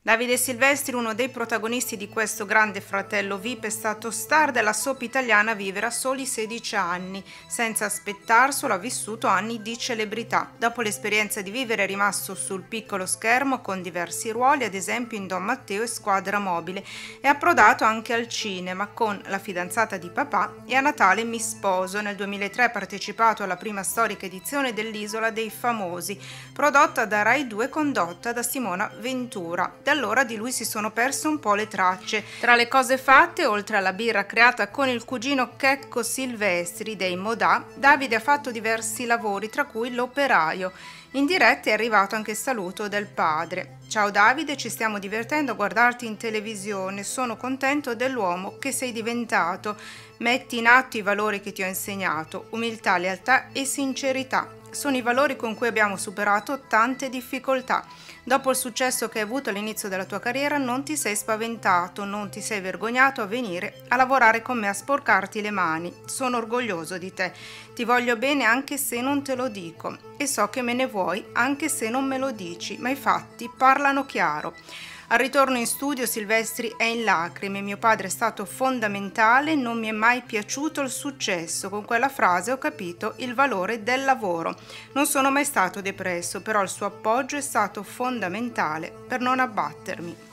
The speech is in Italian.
Davide Silvestri, uno dei protagonisti di questo Grande Fratello VIP, è stato star della soap italiana Vivere a soli 16 anni. Senza aspettarselo ha vissuto anni di celebrità. Dopo l'esperienza di Vivere è rimasto sul piccolo schermo con diversi ruoli, ad esempio in Don Matteo e Squadra Mobile. È approdato anche al cinema con La fidanzata di papà e A Natale mi sposo. Nel 2003 ha partecipato alla prima storica edizione dell'Isola dei Famosi, prodotta da Rai 2 e condotta da Simona Ventura. Da allora di lui si sono perse un po' le tracce. Tra le cose fatte, oltre alla birra creata con il cugino Checco Silvestri dei Modà, Davide ha fatto diversi lavori, tra cui L'Operaio. In diretta è arrivato anche il saluto del padre. Ciao Davide, ci stiamo divertendo a guardarti in televisione, sono contento dell'uomo che sei diventato. Metti in atto i valori che ti ho insegnato, umiltà, lealtà e sincerità. Sono i valori con cui abbiamo superato tante difficoltà. Dopo il successo che hai avuto all'inizio della tua carriera non ti sei spaventato, non ti sei vergognato a venire a lavorare con me, a sporcarti le mani. Sono orgoglioso di te, ti voglio bene anche se non te lo dico e so che me ne vuoi anche se non me lo dici, ma i fatti parlano chiaro. Al ritorno in studio Silvestri è in lacrime, mio padre è stato fondamentale, non mi è mai piaciuto il successo, con quella frase ho capito il valore del lavoro. Non sono mai stato depresso, però il suo appoggio è stato fondamentale per non abbattermi.